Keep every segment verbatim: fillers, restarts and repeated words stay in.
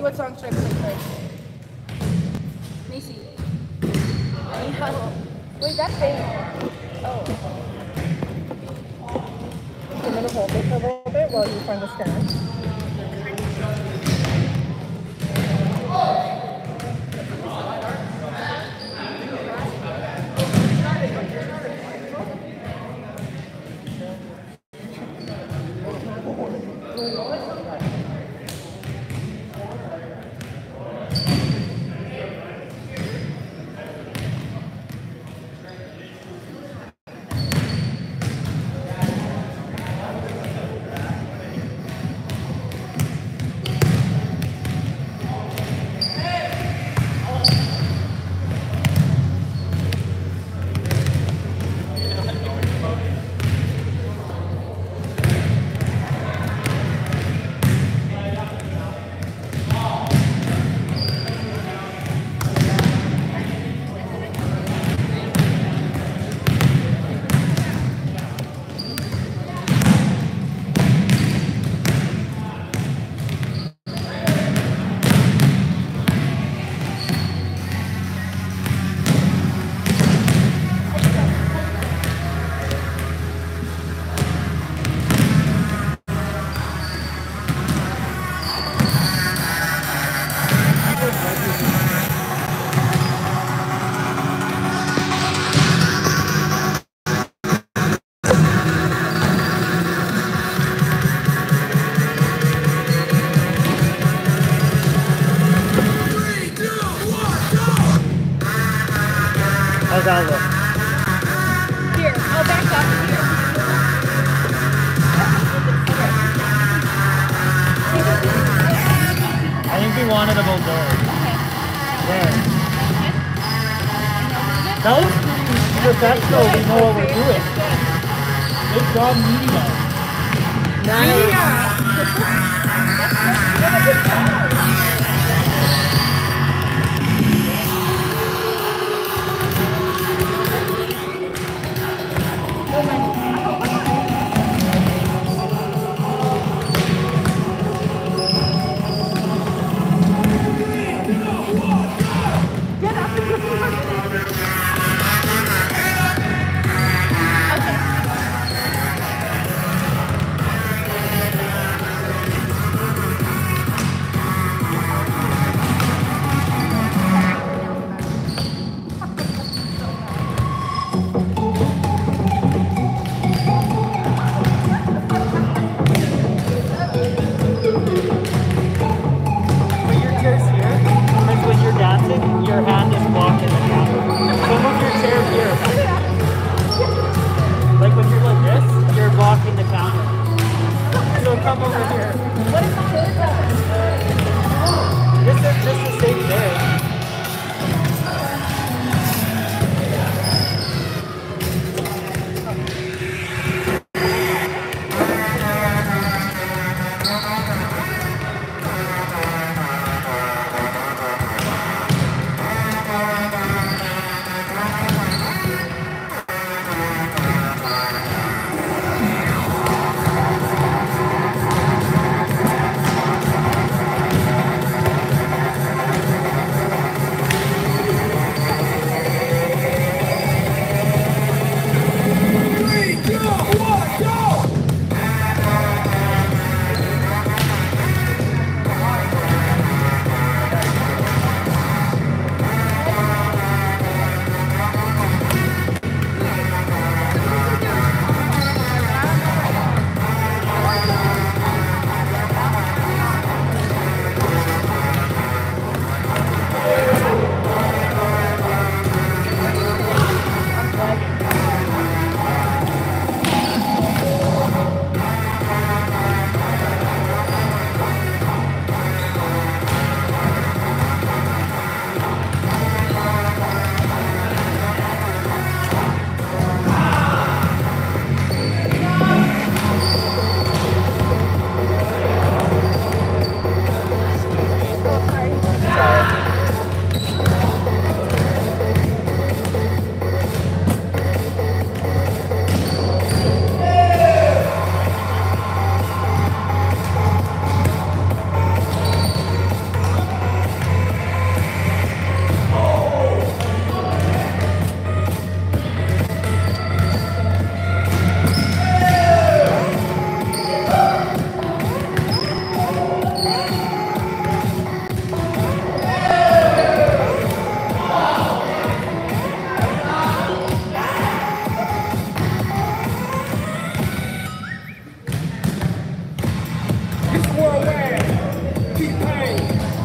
what song should I play first? Let me see. Wait, that's it. Oh. I'm going to hold it for a little bit while you find the stand. How's that look? Here, I'll back up here. I think we wanted about there. There. That was pretty professional. We know what we're doing. Good job meeting us. Your hand is blocking the camera. So move your chair here. Like when you're like this, you're blocking the camera. So come over here. What is the third? This is just the same day.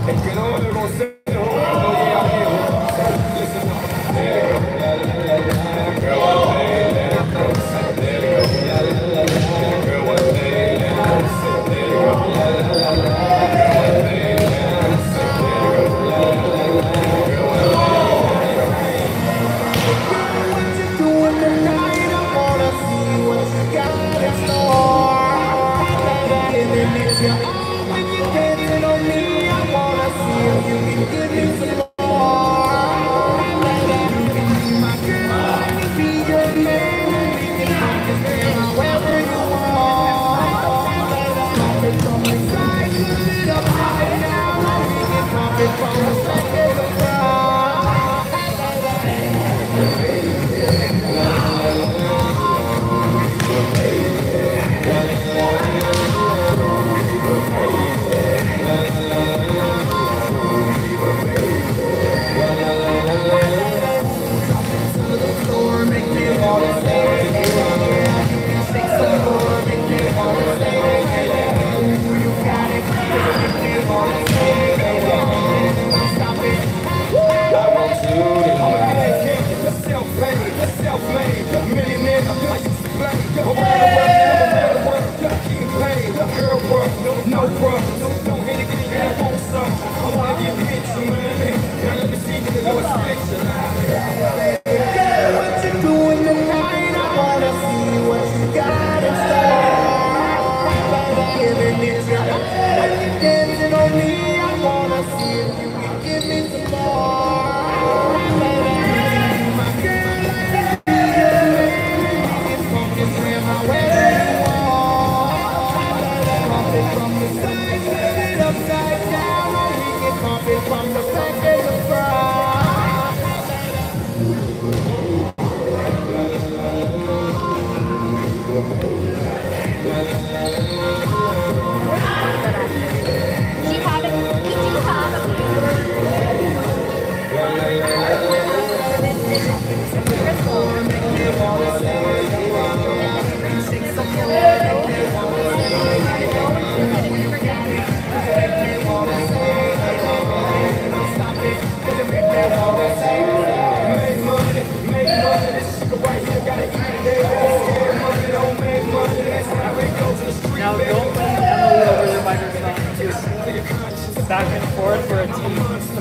Back and forth for a team.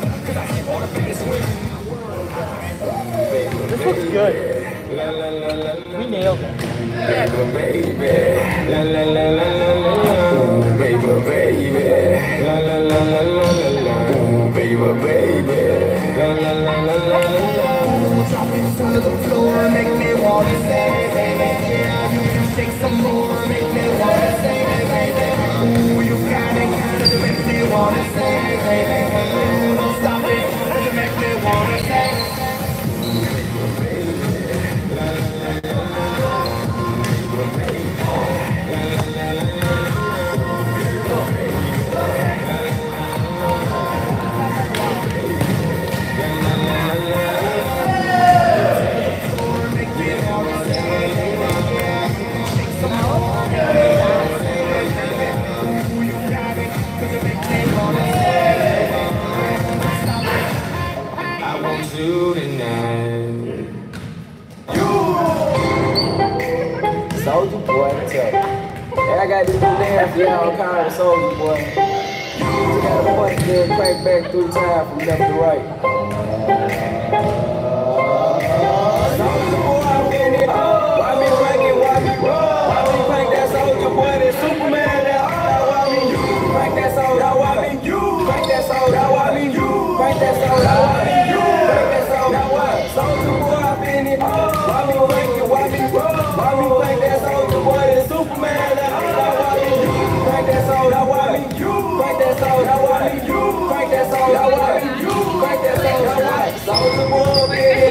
This looks good. We nailed it. Baby, baby. La la la la la la. Baby, baby. La la la la la la. Baby, baby. La la la la la la. Drop it to the floor, make me wanna say, baby, yeah, you can shake some more, make me wanna say, baby, ooh, you got it, got it, make me wanna say, baby, ooh, don't stop it, you make me wanna say. Soldier boy, I tell you. Hey, I got this new dance for y'all called Soldier boy. You got a punch there, crank back three times from left to right. Soldier boy, I'm in it. Why me cranking, why me roll? Why me crank that Soldier boy, that Superman, that why me you? Crank that Soldier, why me you? Crank that Soldier, why me you? Crank that Soldier, why me you? Crank that Soldier, why? Soldier boy, I'm in it. Why me cranking, why me roll? Why me crank that Soldier boy, that Superman, that why me you? Crank that Soldier, why me you? Crank that Soldier, why me you? Crank that Soldier, why me you? Crank that Soldier, why? Soldier boy, I'm in it.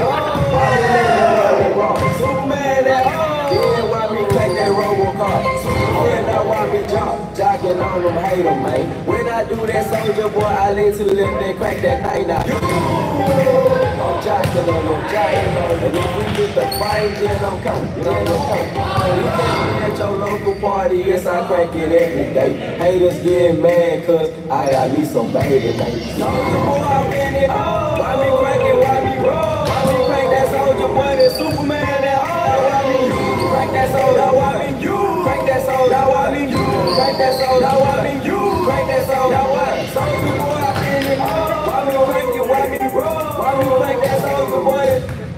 Superman, that yeah, why me crank that Robocop? Superman, that why me jump, jocking on them, hate them, man. When I do that Soldier boy, I let to lift that, crack that thing out. Jocular, no jocular. And if we get the fight, then I'm coming, then I'm coming. You can't be at your local party, yes, I crank it every day. Haters getting mad, cause I got me some baby, baby. Soldier boy, I'm in it. Why me cranking, why me roll? Why me crank that soldier boy, that Superman, that hard? Why me you? Crank that soldier, why me you? Crank that soldier, why me you? Crank that soldier, why me you? Crank that soldier, why? Soldier boy, I'm in it. Why me crank it, why me roll? Why me crank that soldier boy?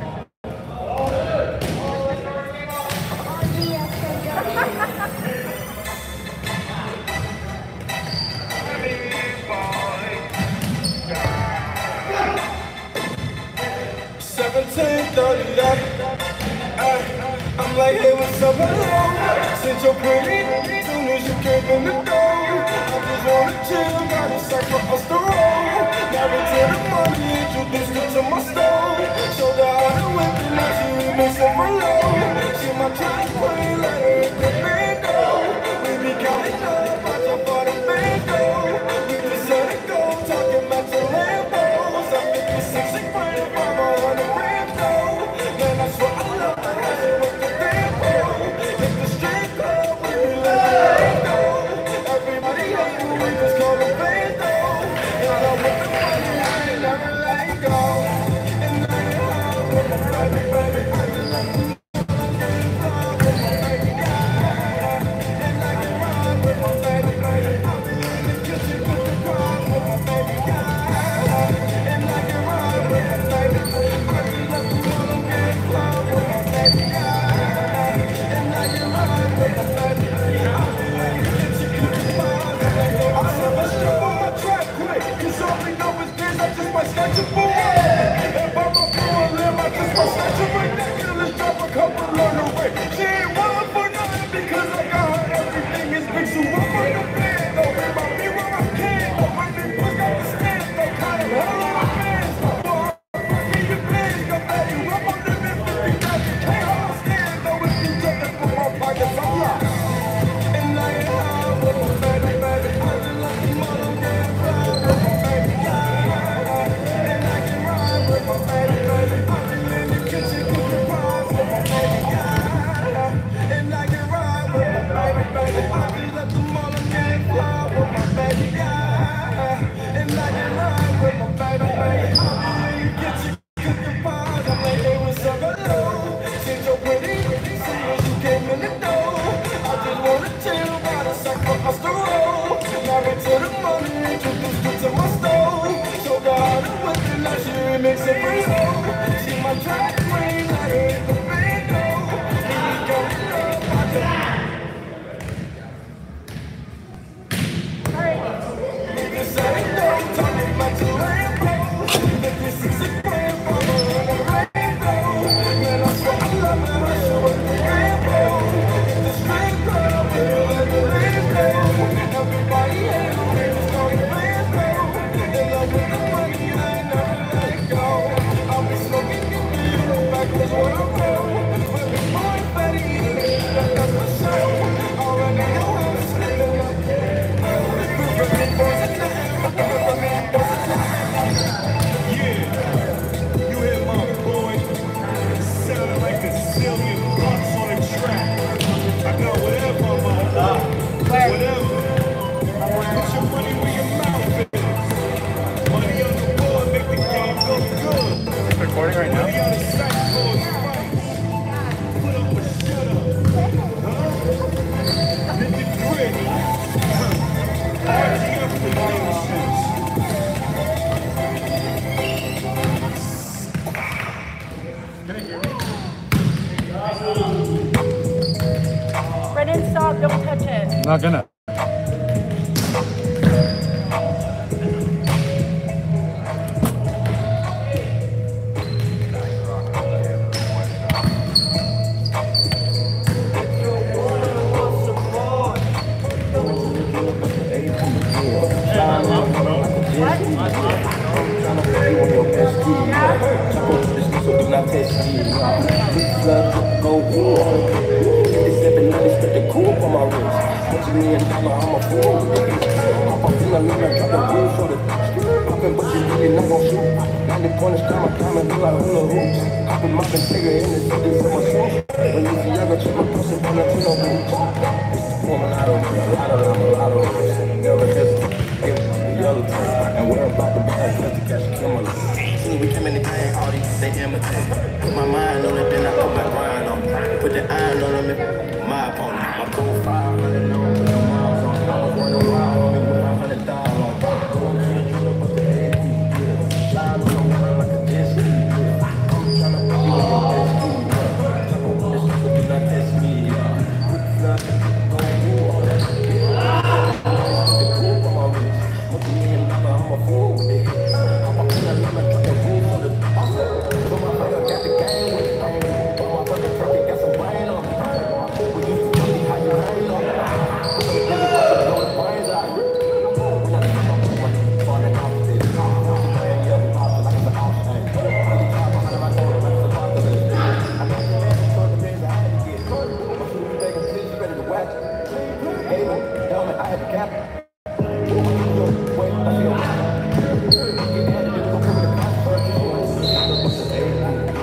seventeen thirty-eight. I'm like, hey, what's up, hello? Since you're pretty, soon as you came in the door, I just wanna chill, got a sack for us to roll. Married to the money, introduced her to my stove. Showed her how to whip it, now she remix it for low. She my track queen, let her hit the bingo. We be counting up, watch out for the bingo. We just set it go, talking about your Lambos. I'm fifty-six and grand, I'm a hundred grand though. Man, I swear I love the house with the tempo. Hit the street club, we be letting it go. Everybody hate me, we just call it bando. And I'm with the money, I ain't never let it go. And I ain't high with my baby, baby, I just let the Brennan, stop, don't touch it. I'm not gonna. I'm a fool. I'm a fool. I'm a fool. I'm a fool. I'm gon' shoot. ninety pointers, coming, coming, look like hula hoops. Hopping, mopping, figure in the city for my shoes. When you see younger, check my pussy, run up to no boots. Woman, I don't know, a lot of them, a lot of them. Never hesitate, give the yellow tape. And we're about to buy a to catch a criminal. See, we come in the gang, all these, they imitate. Put my mind on it, then I put my grind on it. Put the iron on them, my opponent. My cool five hundred, no, no miles on it. I was running wild on me with a hundred thousand on it. Going to the killer, but the A P, yeah. Slide on the water like a jet ski, yeah. I'm tryna put you in your best ski, yeah. Jump on this, but do not test me, yeah. Nothing, don't do all that shit, yeah. The cool from my wrist. Multi-million dollar, I'm a fool, nigga. I'm a killer, I'm a truck and fool for the buffer. Put my brother got the game with it, man. Put my brother truck and got some brain on it. We used to tell me how you hang on it. Put some niggas up and blow the brains out. We not talking about too much fun and competition. Man, yeah, we pop it like it's an off thing. Really try behind my corner like it's a possibility. I know you man, you told the man I had to get. My shoes be making shit, you ready to watch it. Gave him, helmet, I had to cap it. Wait, I feel you had to just go come in the class first. What's the age?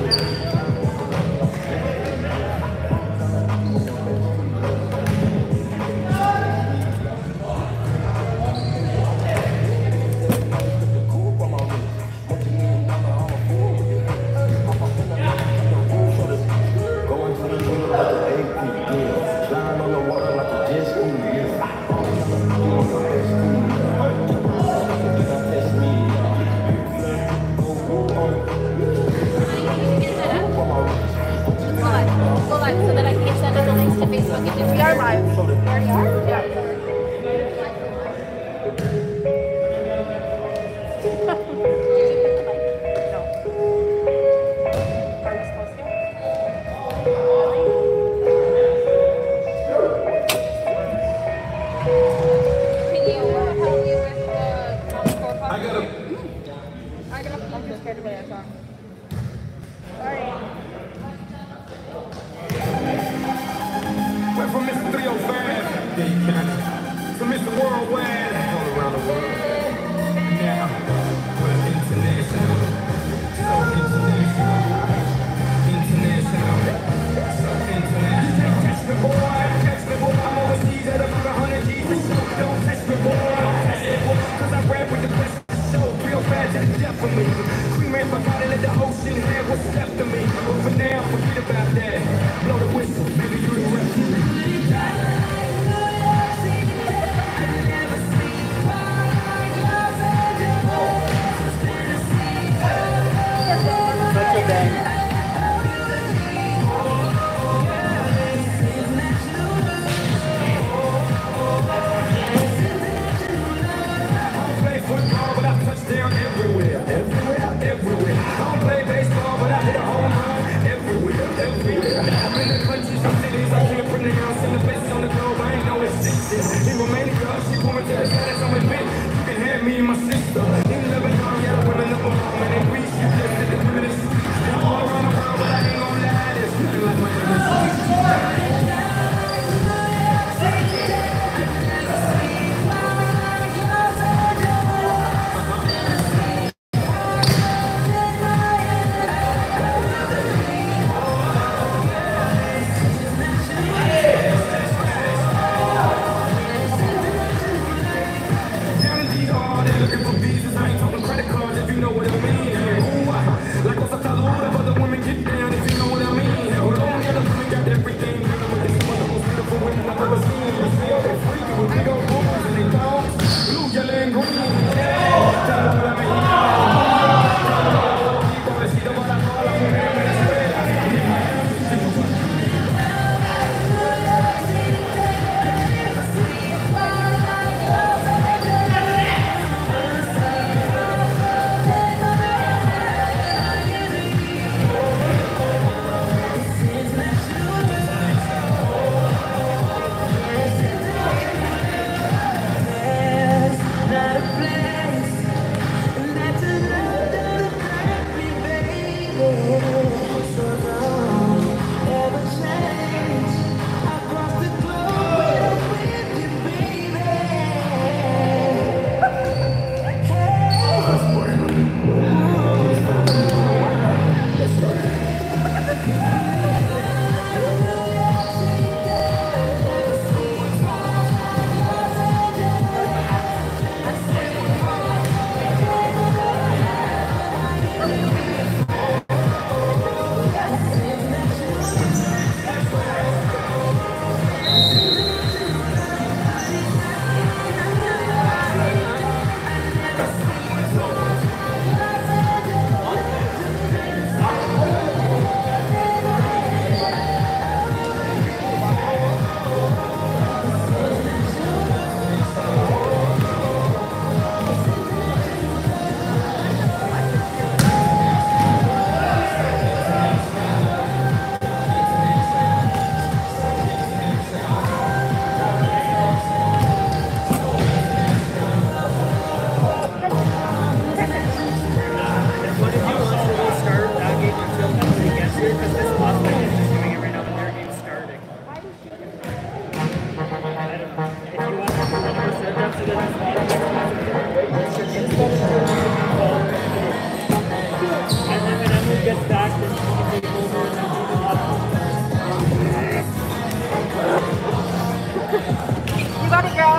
Go live so that I can send the links to Facebook and We are live. We already are? Yeah. Can you uh, help me with the scorecard? I got a I got a I'm just scared to play that song. Sorry. Went from Mister three oh five to Mister Worldwide. All around the world. Now, we're international. So international. International. So international. Catch me, boy. Catch me, boy. I'm overseas at about a hundred G's a show. Don't touch me, boy. Don't touch me, boy. Cause I rap with the best of the show. Real fast to the death of me. Queen man forgot to let the ocean have what's left of me. But for now, forget about that. Blow the whistle, baby, you the rest. Such a bang. Play football, but I touch down everywhere, everywhere, everywhere. I don't play baseball, but I hit a home run everywhere, everywhere. I'm in the country, some cities I can't pronounce, and the best on the globe, I ain't no exception. In Romania, she pulled me to the side, I'm with me. You can have me and my sister. In Lebanon, yeah, I went up a home, and in Greece, you just did the women in the streets. I'm all around the world, but I ain't gonna lie, there's nothing like my Looking for visas, And then when Amu gets back, then she can take over and then do the last. You got it, girl.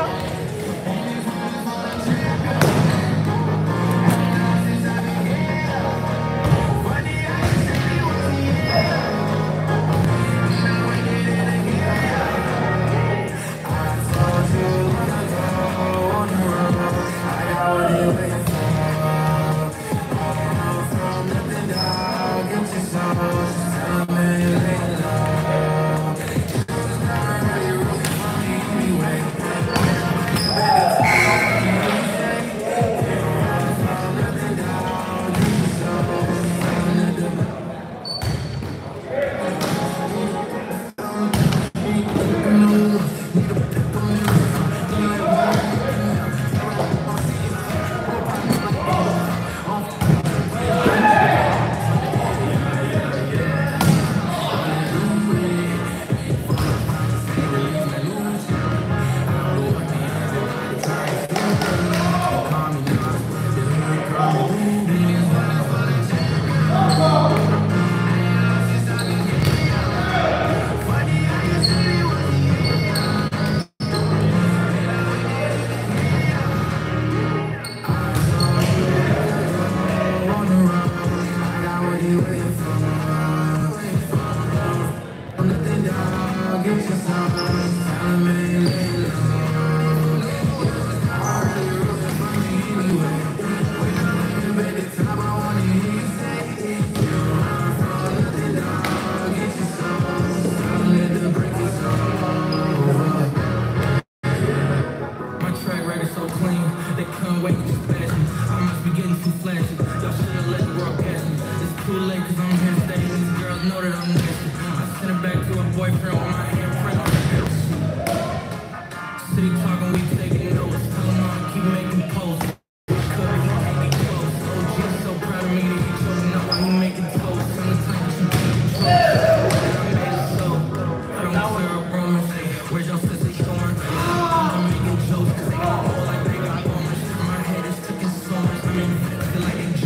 Like they got so much. My head is cooking so much. I mean, feel like they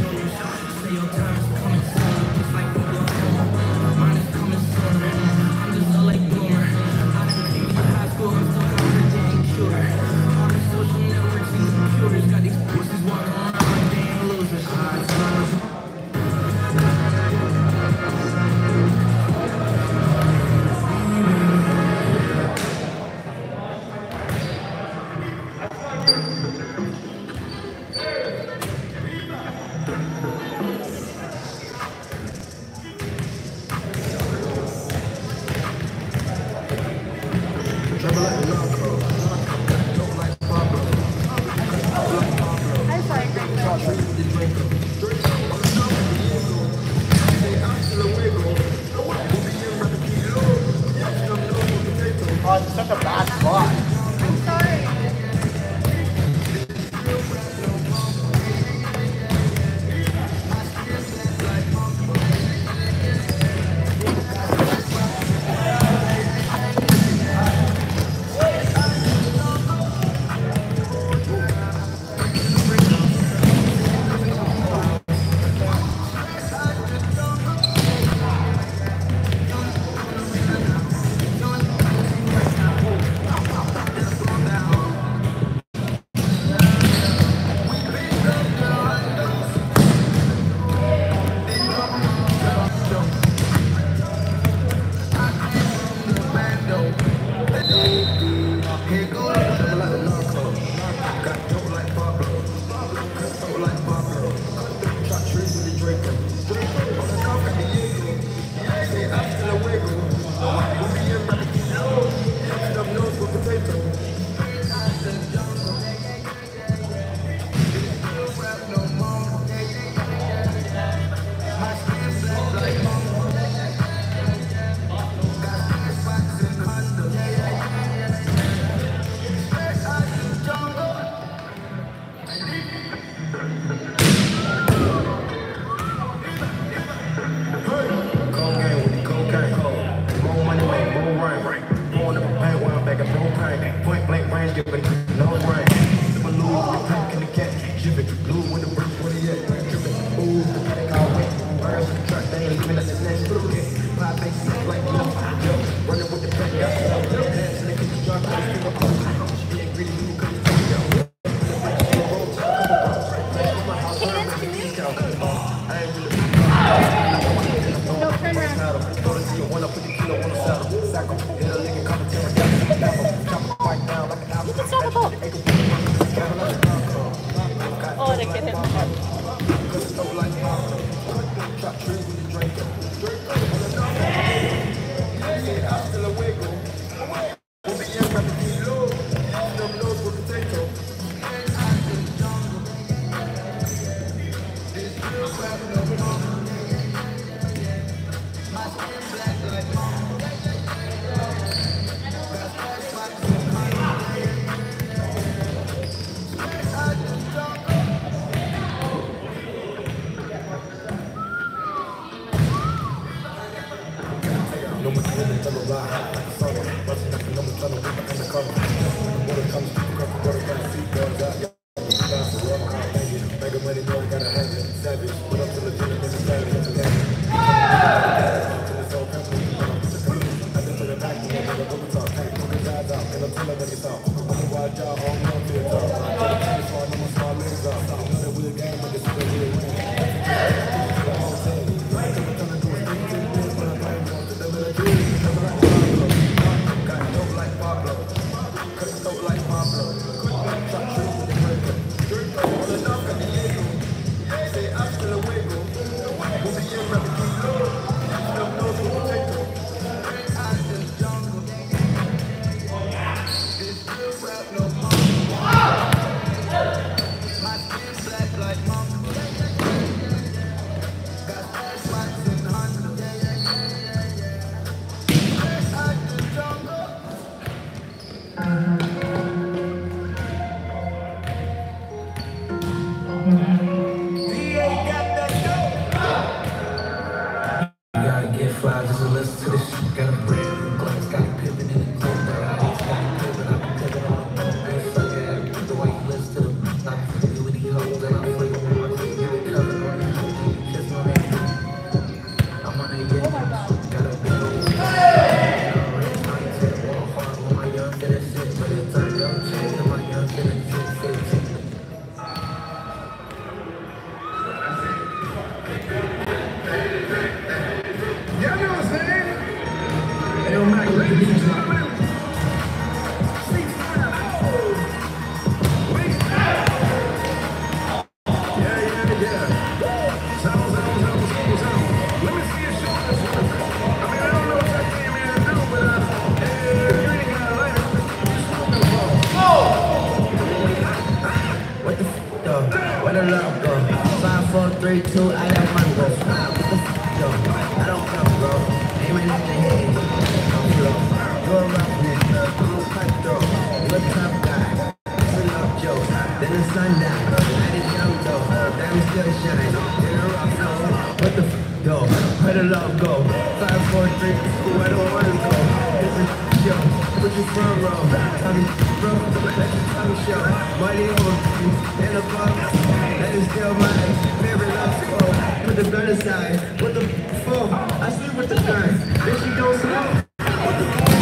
three, two, I have one go. Smile, what the f***, yo? I don't come, bro. Aiming at the head. I'm slow. You're a rough nigga. I'm a cutthroat. You're a tough guy. Fill up Joe. Then the sun down. Light it down, though. Diamond still shine. In a rough flow. What the f***, yo? Where the love go? Five, four, three, two, where the waters go? This is show. Put your front row. Tommy, bro. Let your tongue show. Money over you. And above. That is still my favorite love score. Put the gun aside. What the f***? I sleep with the gun. Then she don't smoke. What the f***?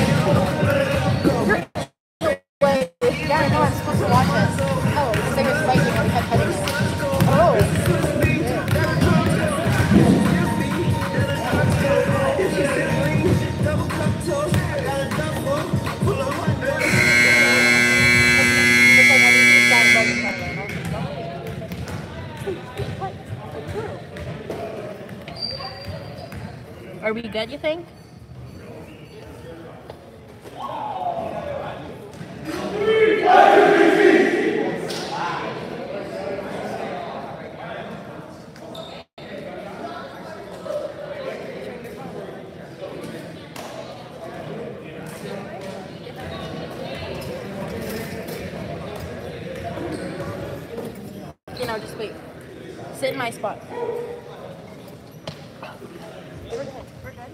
Wait, yeah, I know I'm supposed to watch it. Oh, because they were spiking and kept cutting it. Oh. Are we good, you think? You know, just wait. Sit in my spot. We're good. We're good.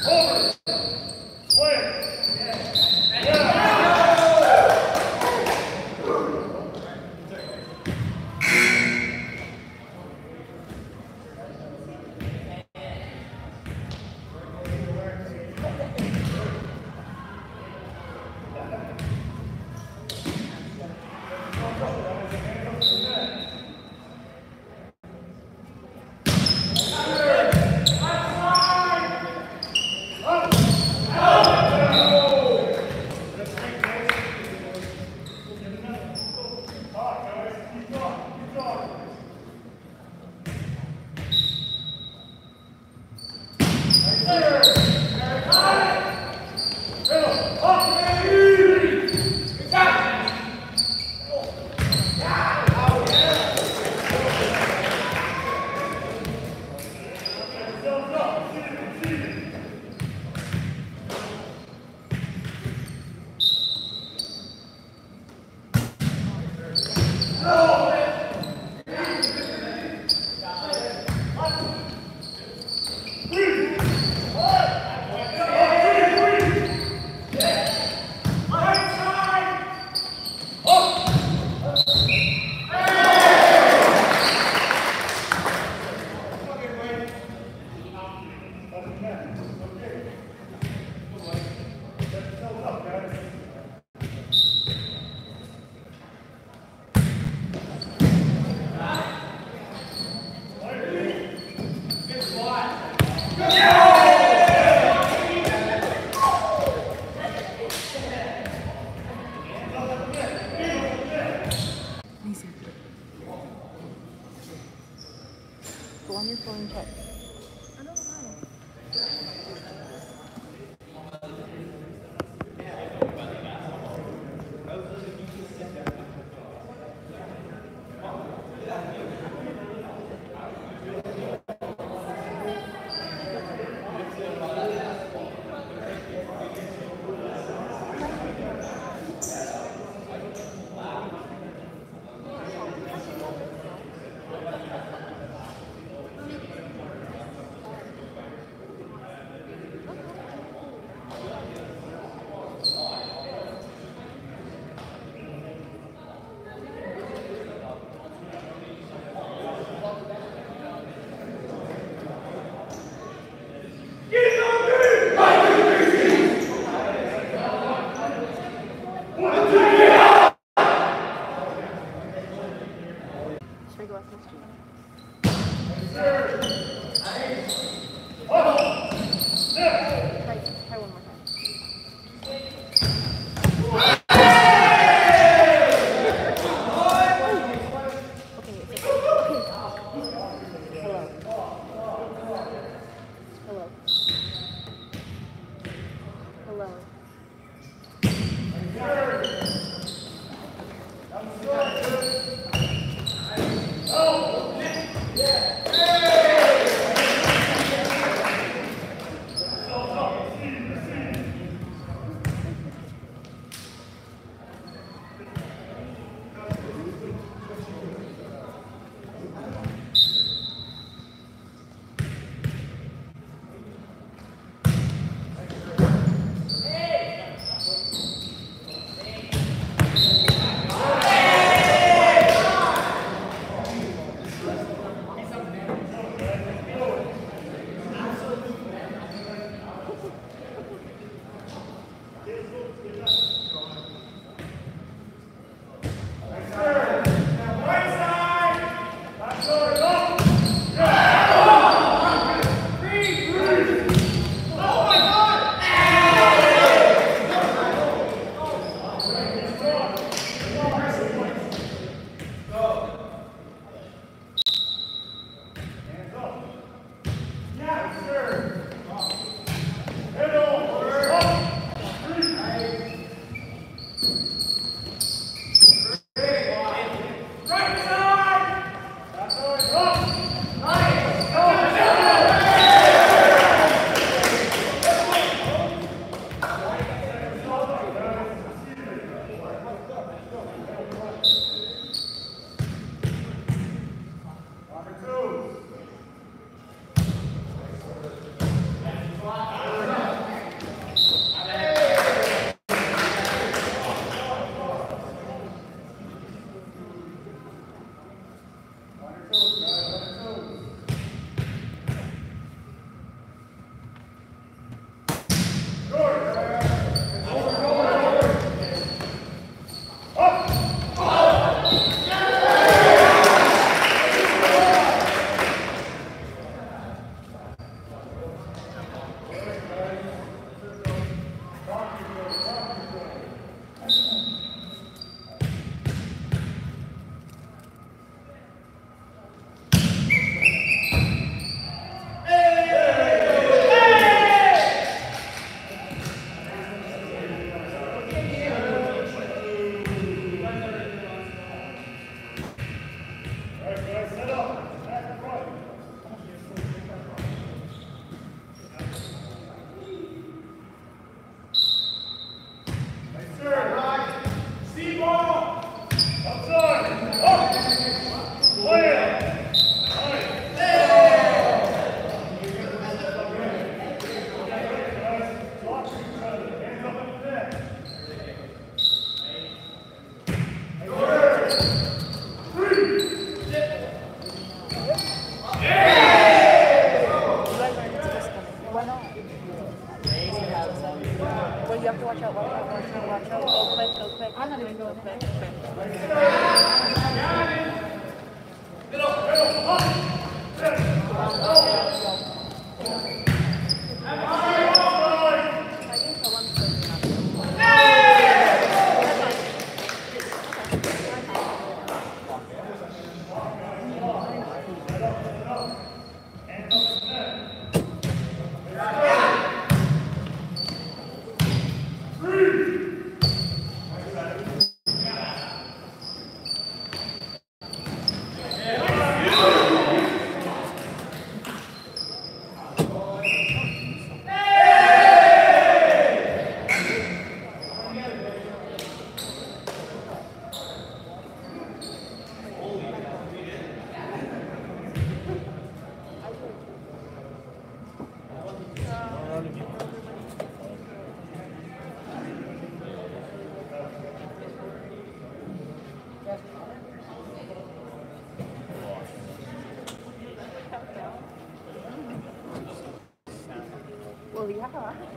Go on your phone and check. Well, you have to watch out, watch out, watch out, watch out. Go quick, go quick. I'm not even going quick. Well, yeah.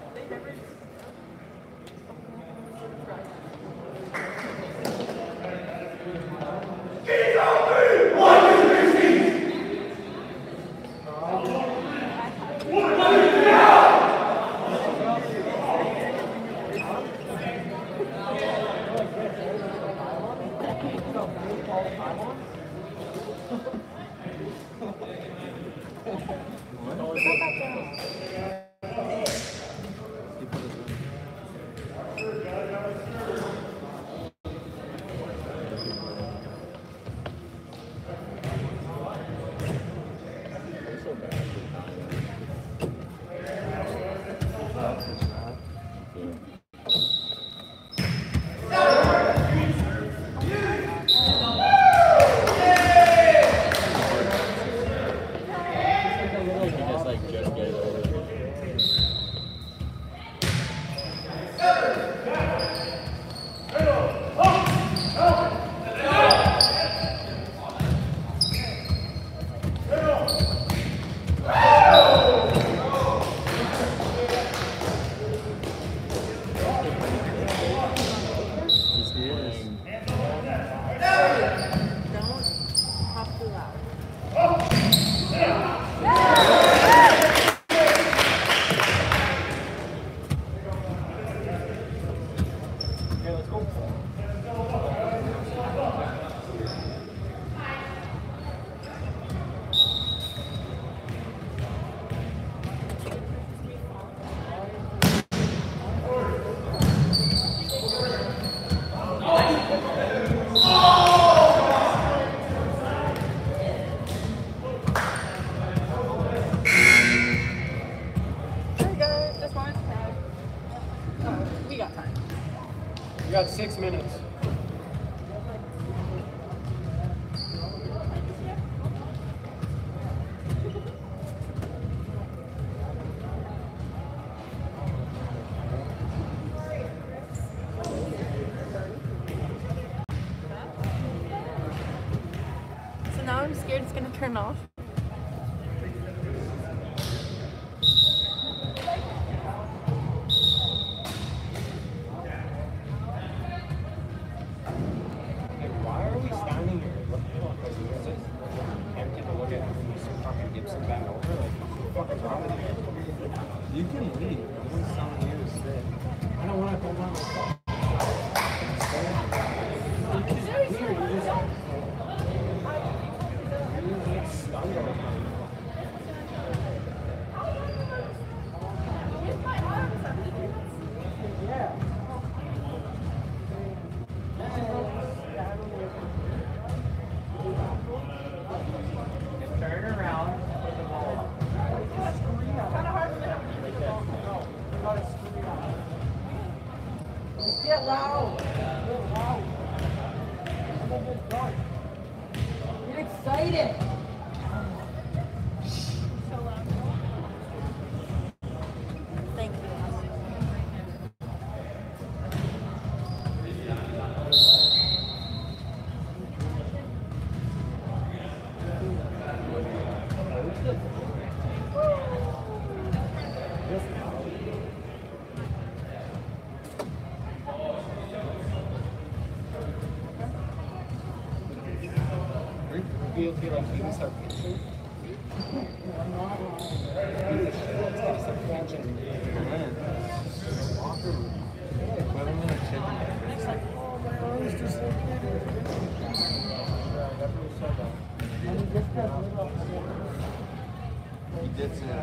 You got six minutes. So now I'm scared it's gonna turn off. You can leave. I'm just telling you to stay. I don't want to go down myself. Turn around with the ball. Get loud. Get loud. Get excited. Thank you. Just you feel like you can start pitching? Start pitching. But I'm gonna check it. It's like, oh my arm is dislocated. He did say that.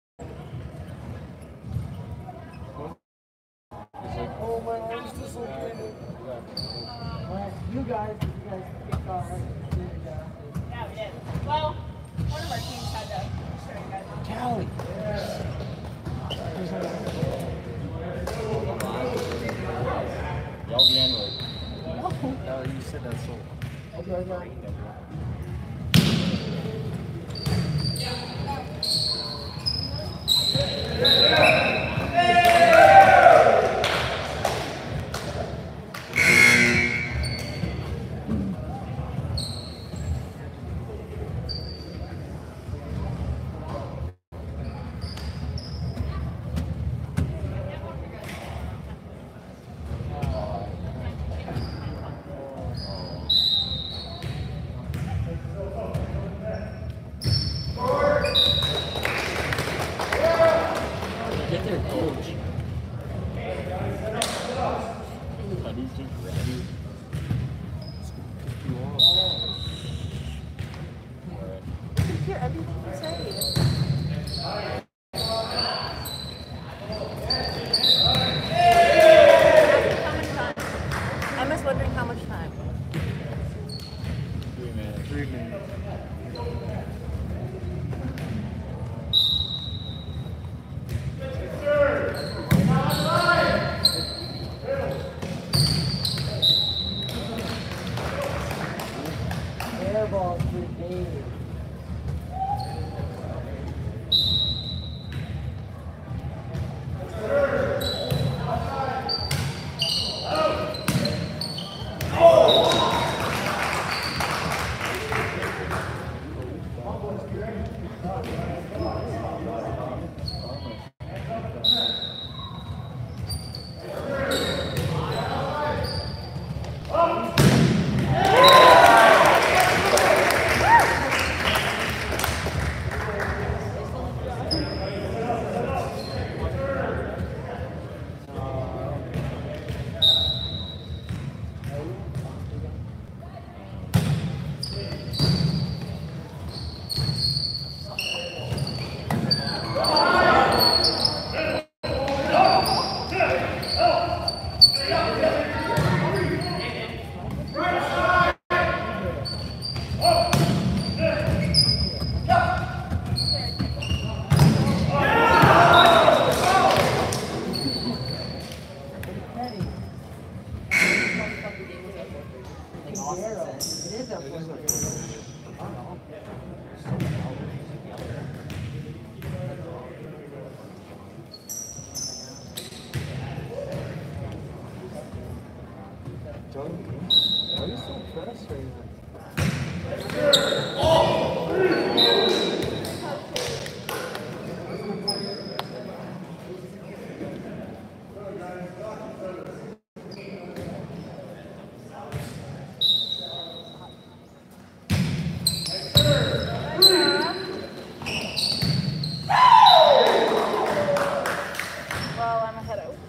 He's like, oh my arm is dislocated. You guys, you guys picked off right. Yeah, we did. Well, one of our teams had to show you guys. Callie. Y'all be Android. No, you said that so. Okay, okay. Get their coach. But he's just ready. You want. Alright. You hear everything you say. How much time? Emma's wondering how much time. Three minutes. Three minutes. Airball for Dave. John, why are you so frustrated? Well, I'm ahead of.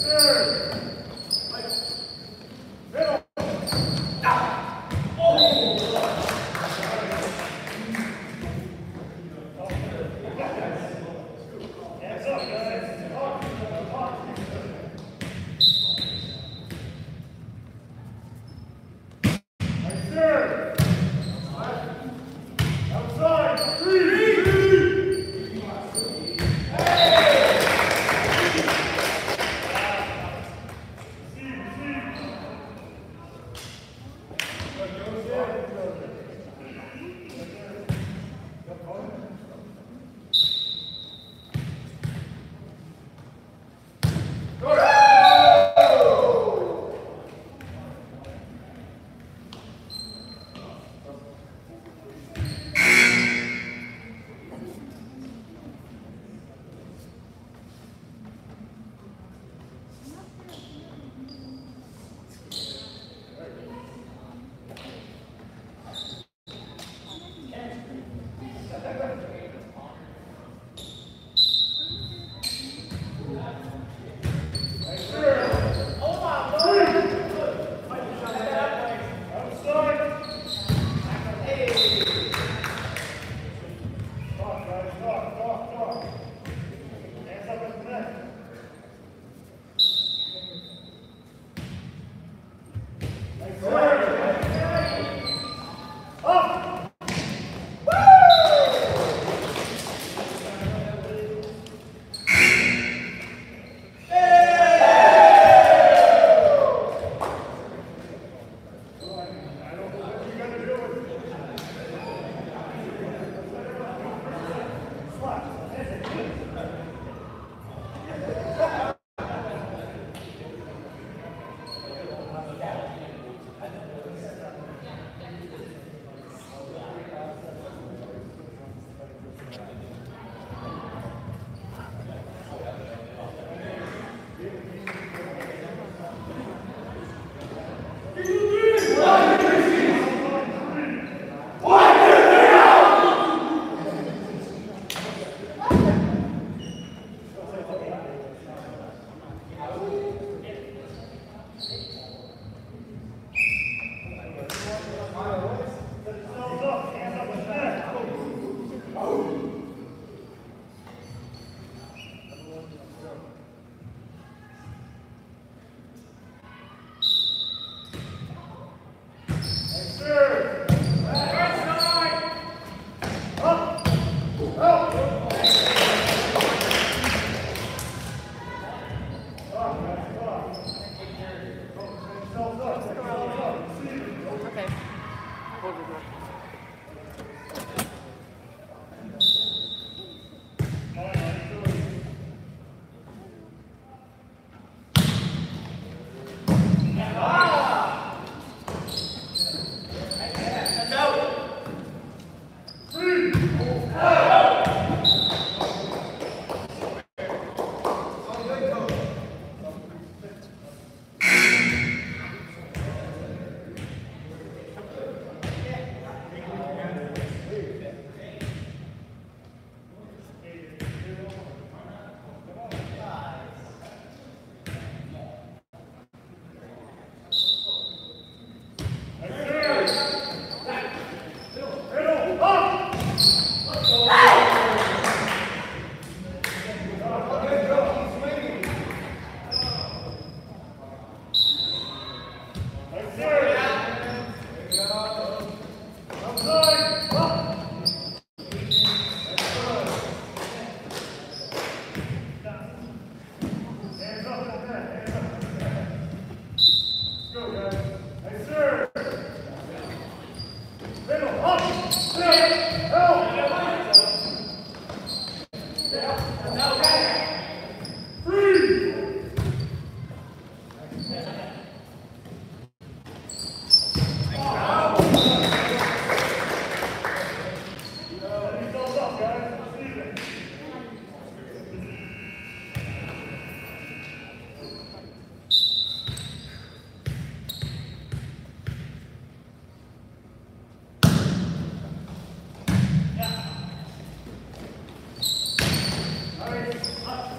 Up.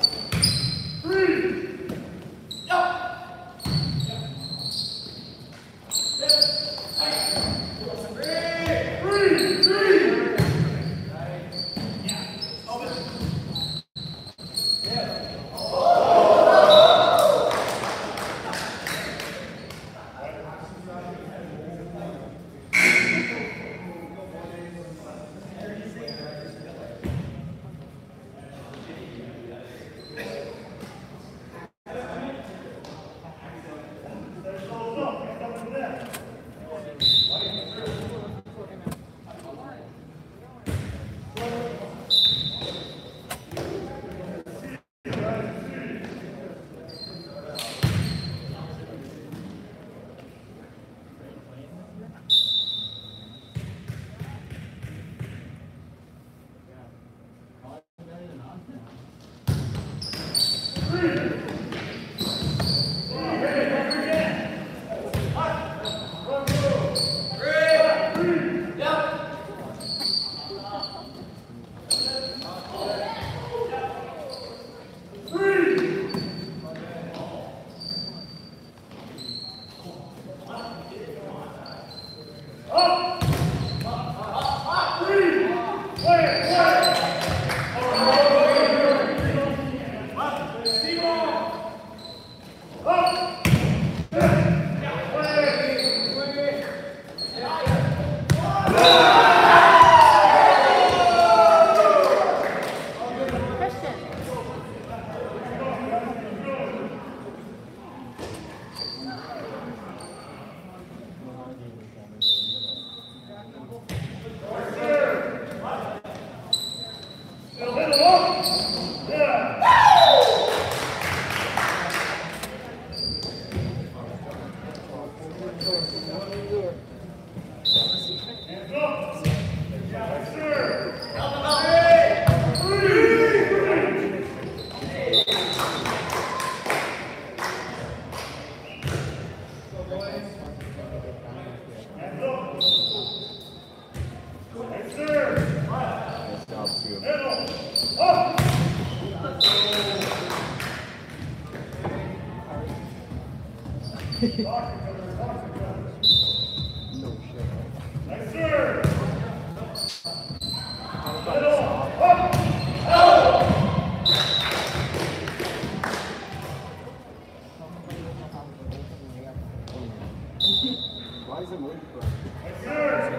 Why is it waiting for us?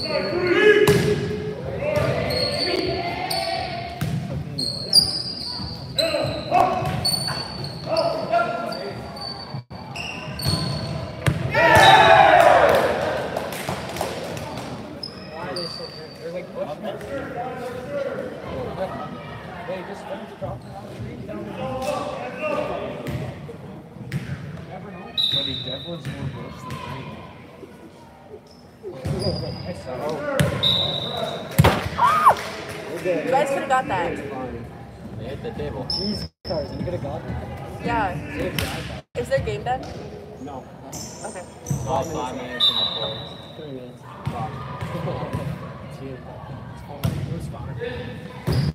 Why are they so good? They're like Bushmen. They just went to drop them on the street down the road. Never know. Buddy, Devlin's more Bush than me. I saw You guys could have got that. They hit the table. Jeez, cars, you could have got them. Yeah. Is their game done? No. Okay. All five minutes in the fourth. Three minutes. Two. It was fine.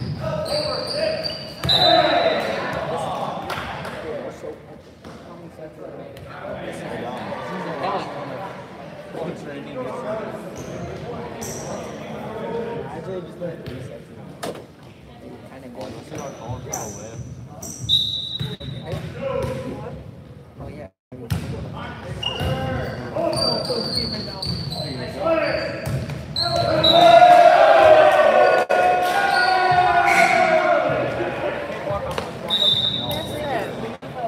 Oh yeah.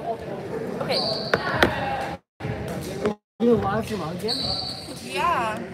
Okay. You live from again? Yeah.